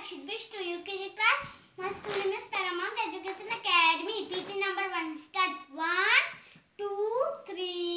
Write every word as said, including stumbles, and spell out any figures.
Rakshit Bish to U K G class. My school name is Paramount Education Academy. P T number one. Start. One, two, three.